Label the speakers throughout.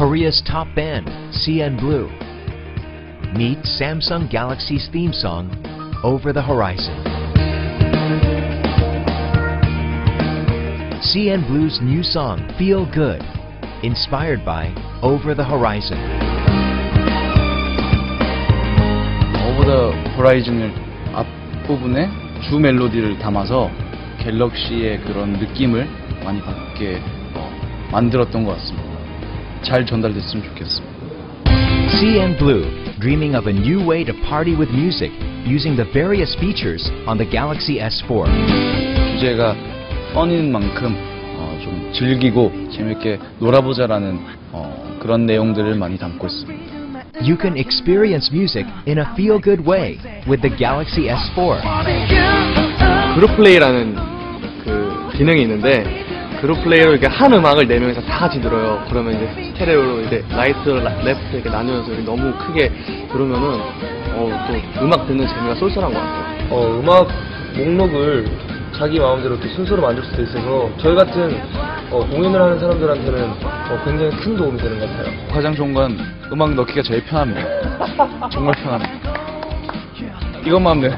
Speaker 1: Korea's top band, CN Blue. Meet Samsung Galaxy's theme song, Over the Horizon. CN Blue's new song, Feel Good, inspired by Over the Horizon.
Speaker 2: Over the Horizon을 앞부분에 주 멜로디를 담아서 갤럭시의 그런 느낌을 많이 받게 만들었던 것 같습니다. 잘 전달됐으면 좋겠습니다.
Speaker 1: CN Blue, dreaming of a new way to party with music using the various features on the Galaxy S4.
Speaker 2: 주제가 펀인 만큼 좀 즐기고 재밌게 놀아보자라는 그런 내용들을 많이 담고 있습니다.
Speaker 1: You can experience music in a feel-good way with the Galaxy S4.
Speaker 3: 그룹 플레이라는 그 기능이 있는데 그룹 플레이로 이렇게 한 음악을 4명이서 다 같이 들어요. 그러면 이제 스테레오로 이제 라이트, 레프트 이렇게 나누어서 이렇게 너무 크게 들으면은 또 음악 듣는 재미가 쏠쏠한 것 같아요.
Speaker 4: 음악 목록을 자기 마음대로 이렇게 순서로 만들 수도 있어서 저희 같은 공연을 하는 사람들한테는 굉장히 큰 도움이 되는 것 같아요.
Speaker 2: 가장 좋은 건 음악 넣기가 제일 편합니다. 정말 편합니다. 이것만 하면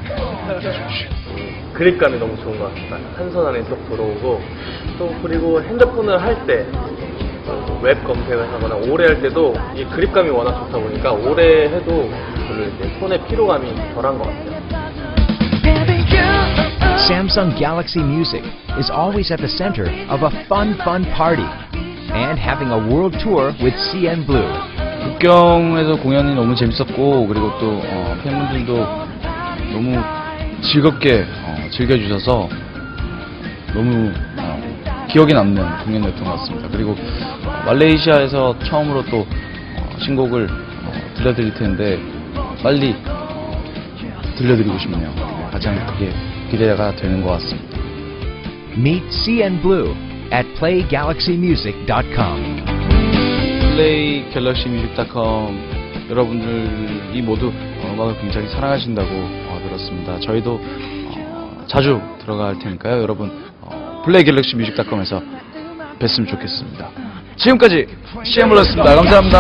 Speaker 3: 그립감이 너무 좋은 것 같습니다. 한 손 안에 쏙 들어오고 또 그리고 핸드폰을 할 때 웹 검색을 하거나 오래 할 때도 이 그립감이 워낙 좋다 보니까 오래 해도 별로 이제 손의 피로감이 덜한 것 같아요.
Speaker 1: Samsung Galaxy Music is always at the center of a fun party and having a world tour with CN Blue.
Speaker 2: 북경에서 공연이 너무 재밌었고 그리고 또 팬분들도 너무 즐겁게 즐겨주셔서 너무 기억에 남는 공연이었던 것 같습니다. 그리고 말레이시아에서 처음으로 또 신곡을 들려드릴 텐데 빨리 들려드리고 싶네요. 가장 크게 기대가 되는 것 같습니다.
Speaker 1: Meet CN Blue at playgalaxymusic.com.
Speaker 2: playgalaxymusic.com 여러분들이 모두 음악을 굉장히 사랑하신다고 들었습니다. 저희도 자주 들어갈 테니까요. 여러분 playgalaxymusic.com에서 뵀으면 좋겠습니다. 지금까지 CN Blue였습니다. 감사합니다.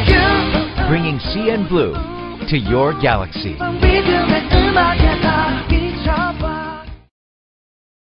Speaker 1: Bringing CN Blue to your galaxy.